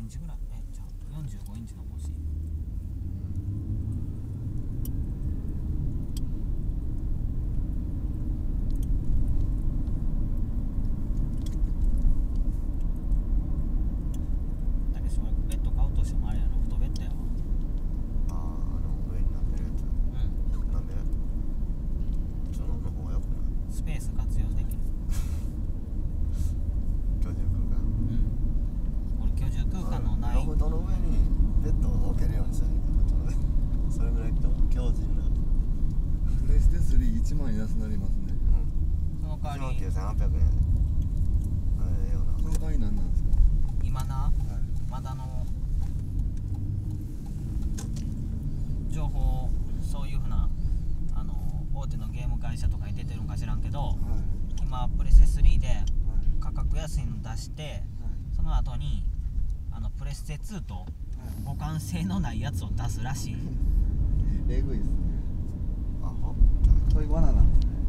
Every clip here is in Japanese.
ンチぐらいじゃあ45インチの欲しい。だけどベッド買うとしてもあれやろ、太ベッドやわ。 上になってるやつ。なんでその方がよくない？ スペース活用できる。 居住空間。 俺居住空間のないロフトの上にベッドを置けるようにしたらいいからそれぐらい強靭な。 プレステ3、1万安なりますね。 その代わり 19800円やで。あれええよな。 その代わり何なんですか？ 今な、 はい。 まだ情報、そういうふうな大手のゲーム会社とかに出てるんか知らんけど、 はい。 今プレステ3ではい。 価格安いの出して、 はい。 その後にプレステ2と互換性のないやつを出すらしい。 えぐいっすね。 アホ。 そういう罠なんですね。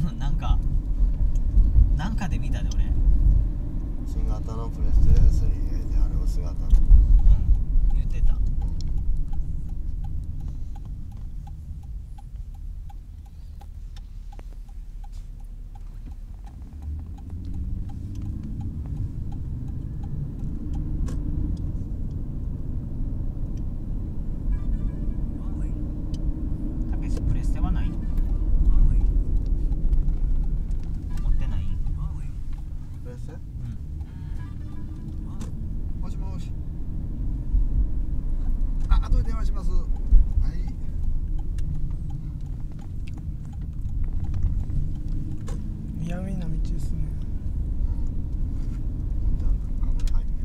なんかで見たで俺。 新型のプレステ3であれを姿の。 言ってた。たけしプレステはない？持ってない？ プレステ？ うん。 もしもし。後で電話します。はい。 嫌味な道ですね。 ちゃんとカゴに入ってる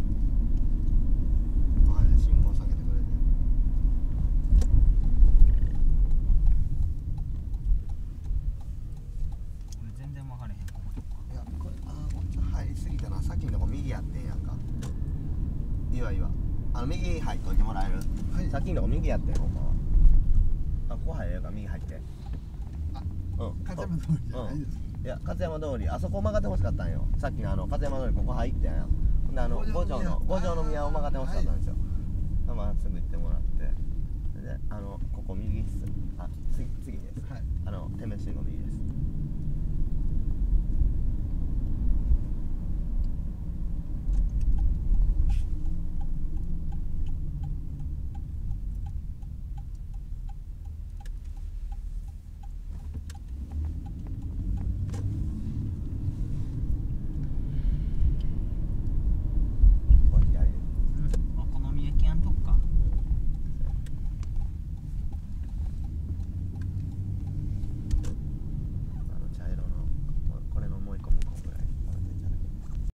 から。信号下げてくれて。 俺全然分かれへん、こことか。 いやこれこっち入りすぎたな。さっきのとこ右やってんやんか。いいわ右入っといてもらえる？ はい。 さっきのとこ右やってんほんまは。ここ入れるから右入って。 勝山通りじゃないですか。 いや勝山通りあそこ曲がってほしかったんよ。さっきの勝山通りここ入ってんやん。ほんで五条の宮を曲がってほしかったんですよ。まっすぐ行ってもらって、でここ右っす。次です。 はい。 手飯の右です。